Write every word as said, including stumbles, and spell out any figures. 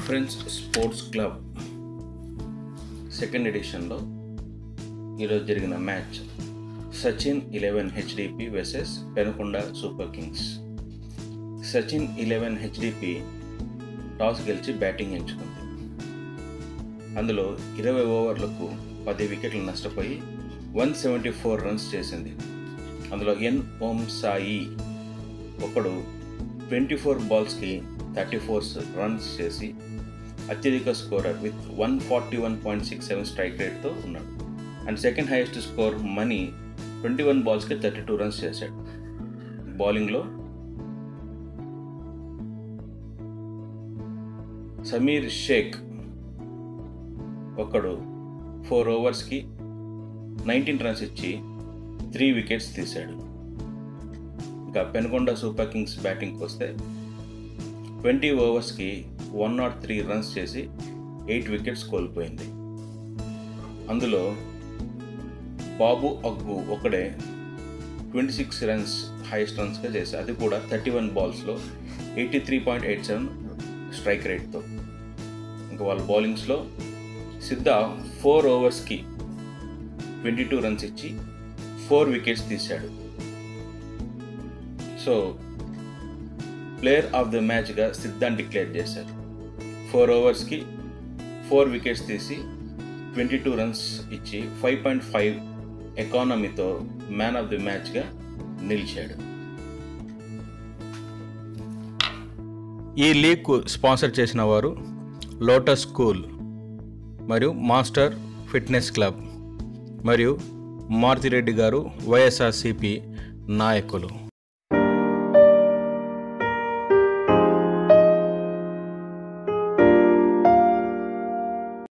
Friends sports club second ఎడిషన్లో ఈరోజు జరిగిన match Sachin eleven HDP versus Penukonda super kings. Sachin eleven HDP toss గెలిచి batting ఎంచుకుంది. అందులో ఇరవై ఓవర్లకు పది వికెట్లు నష్టపోయి వన్ సెవెంటీ ఫోర్ రన్స్ చేసింది. అందులో ఎన్ ఓం సాయి ఒకడు ట్వంటీ ఫోర్ బాల్స్కి థర్టీ ఫోర్ రన్స్ చేసి అత్యధిక scorer with one forty one point six seven strike రేట్తో ఉన్నాడు. And second highest score Mani twenty one బాల్స్కి థర్టీ టూ రన్స్ చేశాడు. బౌలింగ్లో సమీర్ షేక్ ఒకడు ఫోర్ ఓవర్స్కి నైన్టీన్ రన్స్ ఇచ్చి త్రీ వికెట్స్ తీశాడు. ఇంకా పెనుకొండ సూపర్ కింగ్స్ బ్యాటింగ్కి వస్తే ట్వంటీ ఓవర్స్కి వన్ నాట్ త్రీ రన్స్ చేసి ఎయిట్ వికెట్స్ కోల్పోయింది. అందులో బాబు అగ్గు ఒకడే ట్వంటీ సిక్స్ రన్స్ హైయెస్ట్ రన్స్గా చేశారు, అది కూడా thirty one బాల్స్లో eighty three point eight seven strike రేట్తో. ఇంకా వాళ్ళ బౌలింగ్స్లో సిద్ధ ఫోర్ ఓవర్స్కి ట్వంటీ టూ రన్స్ ఇచ్చి ఫోర్ వికెట్స్ తీశాడు. So player of the మ్యాచ్గా సిద్ధాన్ని declare చేశారు. ఫోర్ ఓవర్స్కి ఫోర్ వికెట్స్ తీసి ట్వంటీ టూ రన్స్ ఇచ్చి five point five ఎకానమీతో man of the మ్యాచ్గా నిలిచాడు. ఈ లీగ్కు స్పాన్సర్ చేసిన వారు లోటస్ స్కూల్ మరియు మాస్టర్ ఫిట్నెస్ క్లబ్ మరియు మారుతిరెడ్డి గారు వైఎస్ఆర్సిపి నాయకులు.